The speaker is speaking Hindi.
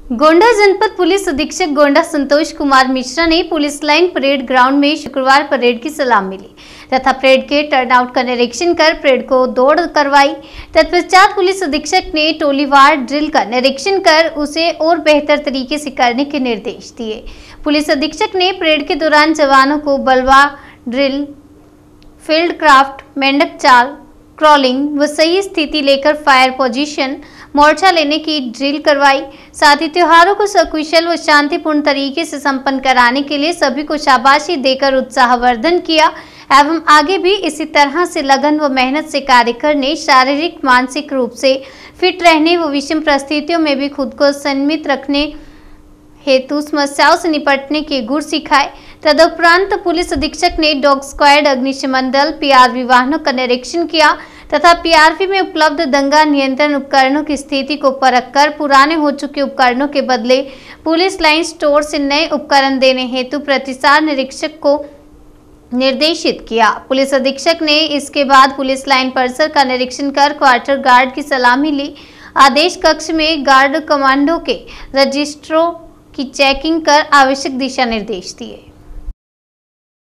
गोंडा जनपद पुलिस अधीक्षक गोंडा संतोष कुमार मिश्रा ने पुलिस लाइन परेड ग्राउंड में शुक्रवार परेड की सलामी ली तथा परेड के टर्नआउट का निरीक्षण कर परेड को दौड़ करवाई। तत्पश्चात पुलिस अधीक्षक ने टोलीवार ड्रिल का निरीक्षण कर उसे और बेहतर तरीके से करने के निर्देश दिए। पुलिस अधीक्षक ने परेड के दौरान जवानों को बलवा ड्रिल, फील्ड क्राफ्ट, मेंढक चाल, क्रॉलिंग व सही स्थिति लेकर फायर पोजीशन, मोर्चा लेने की ड्रिल करवाई। साथ ही त्योहारों को सकुशल व शांतिपूर्ण तरीके से संपन्न कराने के लिए सभी को शाबाशी देकर उत्साहवर्धन किया एवं आगे भी इसी तरह से लगन व मेहनत से कार्य करने, शारीरिक मानसिक रूप से फिट रहने व विषम परिस्थितियों में भी खुद को संयमित रखने हेतु समस्याओं से निपटने के गुर सिखाए। तदुपरांत पुलिस अधीक्षक ने डॉग स्क्वाड, अग्निशमन दल, पीआरवी वाहनों का निरीक्षण किया तथा पीआरवी में उपलब्ध दंगा नियंत्रण उपकरणों की स्थिति को परख कर पुराने हो चुके उपकरणों के बदले पुलिस लाइन स्टोर से नए उपकरण देने हेतु प्रतिसार निरीक्षक को निर्देशित किया। पुलिस अधीक्षक ने इसके बाद पुलिस लाइन परिसर का निरीक्षण कर क्वार्टर गार्ड की सलामी ली। आदेश कक्ष में गार्ड कमांडो के रजिस्टरों की चेकिंग कर आवश्यक दिशा निर्देश दिए।